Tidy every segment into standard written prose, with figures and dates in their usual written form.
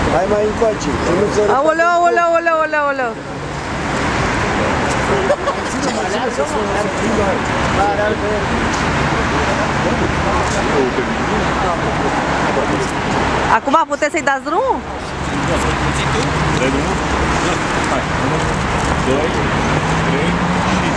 Hai mai încoace, că nu se... Aoleu, aoleu, aoleu, aoleu, aoleu. Acum puteți să-i dați drumul? Dai drumul? Hai, 1, 2, 3 și...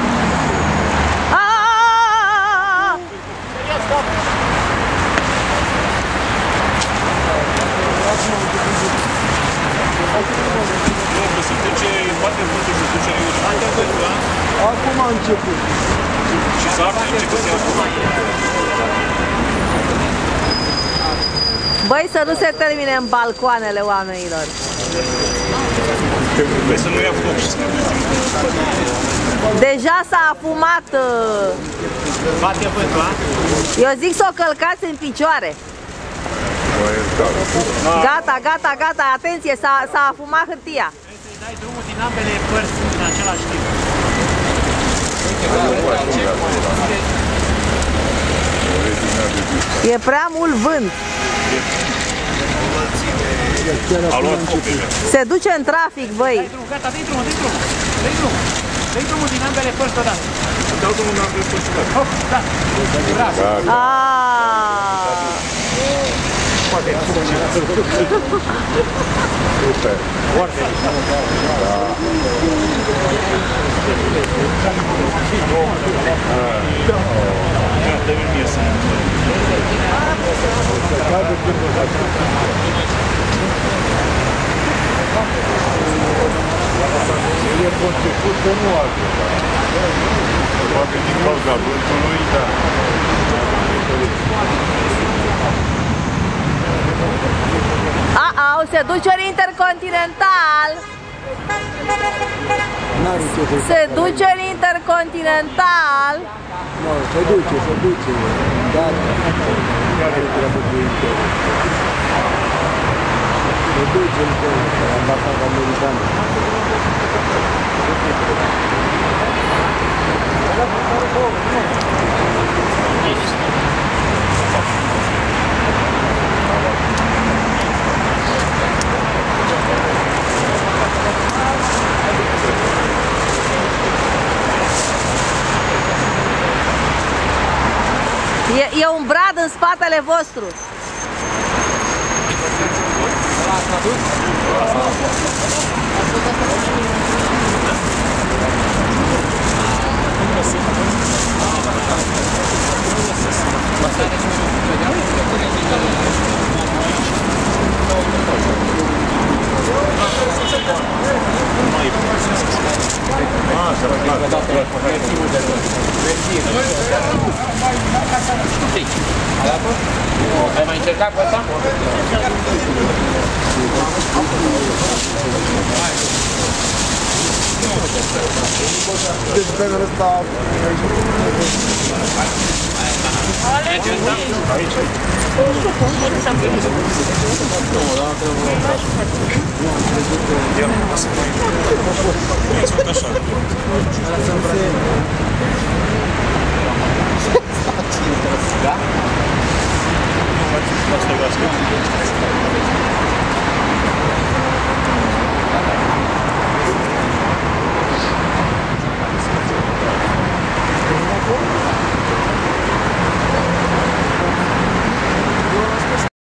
Se duce, bate vântul, se duce aiurea. Acum a început. Și s-a început să ia acum. Băi, să nu se termine în balcoanele oamenilor. Băi, să nu ia foc și să ne Deja s-a afumat. Bate vântul, a? Eu zic să o călcați în picioare. Gata, gata, gata, atenție, s-a afumat hârtia. Trebuie să-i dai drumul din ambele părți în același timp. E prea mult vânt. A luat foc deja. Se duce în trafic, băi. Dai drumul, gata, dai drumul, dai drumul. Dai drumul. Dai drumul din ambele părți odată. Dau drumul din ambele părți odată. Hop, da. Bravo. Super. Foarte. Dă-mi mie să E conceput că nu altă. Poate din cauza vântului, da. A-au, se duce în Intercontinental. N-are ce să... Se duce în Intercontinental. Nu, se duce, se duce. Gata. Care treabă cu Inter? Se duce în ambasada americană. E un brad în spatele vostru. Ai mai încercat cu asta? Deci pe ăsta... Asta